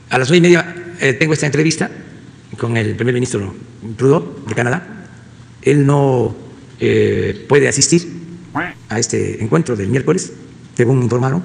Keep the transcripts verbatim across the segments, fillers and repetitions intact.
A las nueve y media eh, tengo esta entrevista con el primer ministro Trudeau de Canadá. Él no eh, puede asistir a este encuentro del miércoles, según me informaron.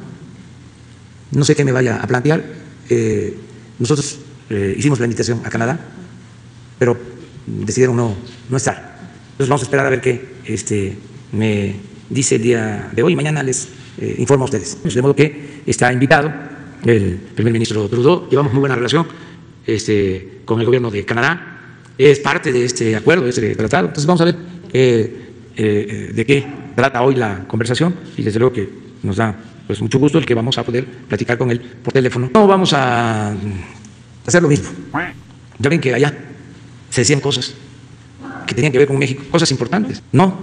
No sé qué me vaya a plantear. Eh, nosotros eh, hicimos la invitación a Canadá, pero decidieron no, no estar. Entonces vamos a esperar a ver qué este, me dice el día de hoy. Mañana les eh, informo a ustedes. De modo que está invitado el primer ministro Trudeau. Llevamos muy buena relación este, con el gobierno de Canadá. Es parte de este acuerdo, de este tratado. Entonces vamos a ver eh, eh, de qué trata hoy la conversación, y desde luego que nos da pues mucho gusto el que vamos a poder platicar con él por teléfono. No vamos a hacer lo mismo. Ya ven que allá se decían cosas que tenían que ver con México, cosas importantes. No,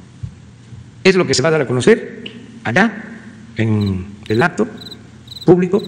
es lo que se va a dar a conocer allá en el acto público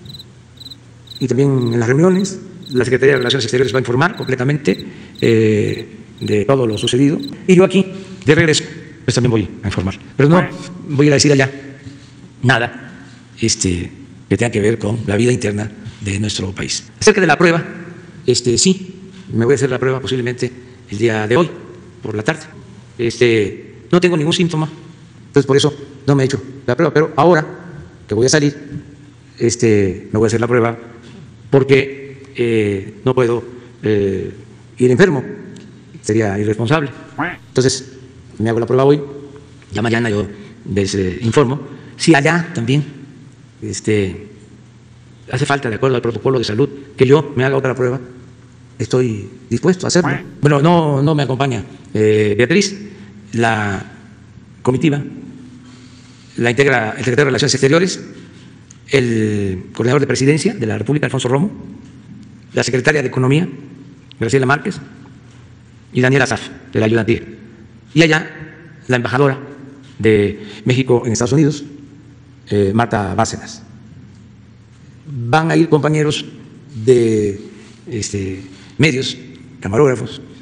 y también en las reuniones. La Secretaría de Relaciones Exteriores va a informar completamente eh, de todo lo sucedido, y yo aquí de regreso pues también voy a informar, pero no voy a decir allá nada este, que tenga que ver con la vida interna de nuestro país. Acerca de la prueba, este, sí, me voy a hacer la prueba posiblemente el día de hoy, por la tarde. Este, no tengo ningún síntoma, entonces por eso no me he hecho la prueba, pero ahora que voy a salir, este, me voy a hacer la prueba porque eh, no puedo eh, ir enfermo, sería irresponsable. Entonces me hago la prueba hoy, ya mañana yo les eh, informo. Si allá también este, hace falta, de acuerdo al protocolo de salud, que yo me haga otra prueba, estoy dispuesto a hacerlo. Bueno, no, no me acompaña eh, Beatriz, la comitiva, la integra el secretario de Relaciones Exteriores, el coordinador de Presidencia de la República, Alfonso Romo, la secretaria de Economía, Graciela Márquez, y Daniela Saf, de la ayudantía. Y allá, la embajadora de México en Estados Unidos, eh, Marta Bárcenas. Van a ir compañeros de este, medios, camarógrafos,